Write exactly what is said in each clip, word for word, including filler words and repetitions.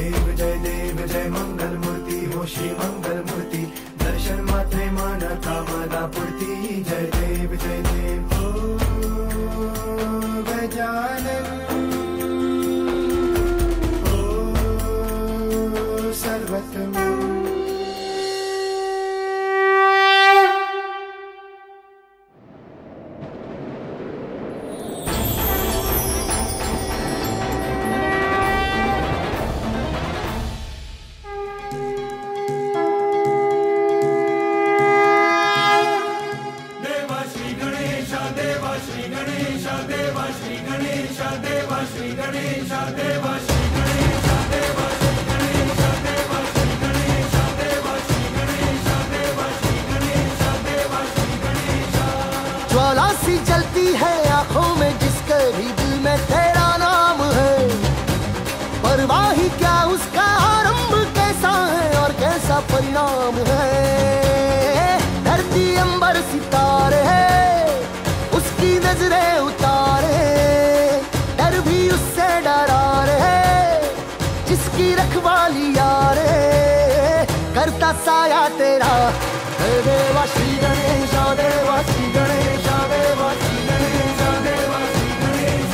देव जय देव जय मंगल मूर्ति हो श्री मंगल मूर्ति, दर्शन मात्रे मन कामना पूर्ति। जय देव जय देव हो गजानन हो सर्वतम। ज्वाला सी जलती है आंखों में जिसके भी दिल में तेरा नाम है, परवाही क्या उसका आरंभ कैसा है और कैसा परिणाम है। धरती अंबर सितारे है उसकी नजरें उतारे, डर भी उससे डरा रे जिसकी रखवाली यारे, करता साया तेरा देवा श्री गणेश देवा श्री गणेश देवा श्री गणेश देवा श्री गणेश।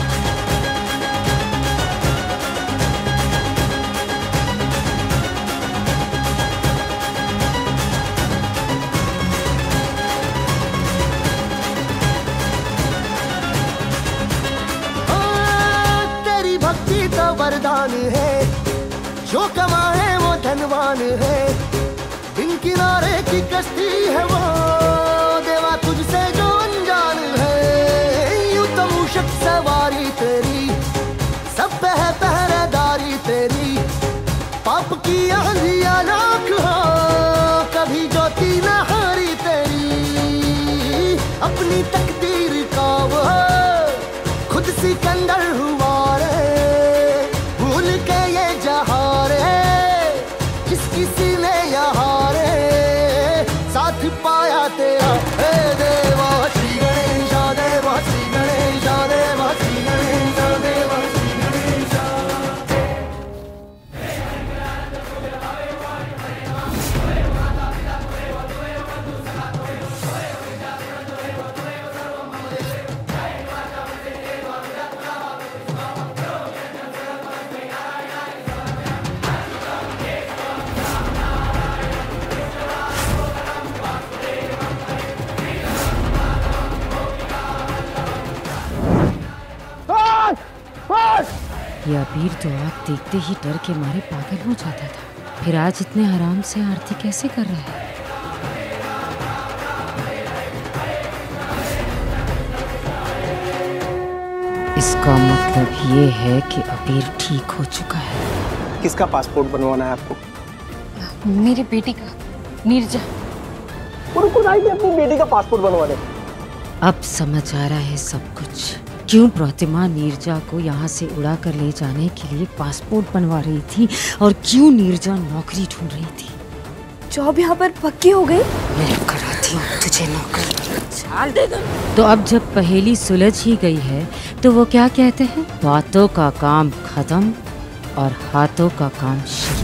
तेरी भक्ति तो वरदान है, जो कमाए वो धनवान है, बिन किनारे की कश्ती है वो देवा तुझसे जो अनजान है। यूं तो मूषक सवारी तेरी सब पे है पहरेदारी तेरी, पाप की आंधियां लाख हो कभी ज्योति न हारी तेरी। अपनी तकदीर का वो खुद सिकंदर हुआ रे, भूल के ये जहां रे जिसकी सीने यहाँ रे साथ पाया तेरा। हे देवा श्री गणेश देवा श्री गणेश देवा श्री गणेश देवा श्री गणेश। ये अबीर तो आप देखते ही डर के मारे पागल हो जाता था, फिर आज इतने आराम से आरती कैसे कर रहा है। इसका मतलब ये है कि अबीर ठीक हो चुका है। किसका पासपोर्ट बनवाना है आपको? मेरी बेटी का, नीरजा। उनको नहीं अपनी बेटी का पासपोर्ट बनवाने। अब समझ आ रहा है सब कुछ, क्यों प्रतिमा नीरजा को यहाँ से उड़ा कर ले जाने के लिए पासपोर्ट बनवा रही थी और क्यों नीरजा नौकरी ढूंढ रही थी। जॉब यहाँ पर पक्की हो गई। मैं कराती हूँ तुझे नौकरी, चाल दे दो। तो अब जब पहेली सुलझ ही गई है तो वो क्या कहते हैं, बातों का काम खत्म और हाथों का काम शुरू।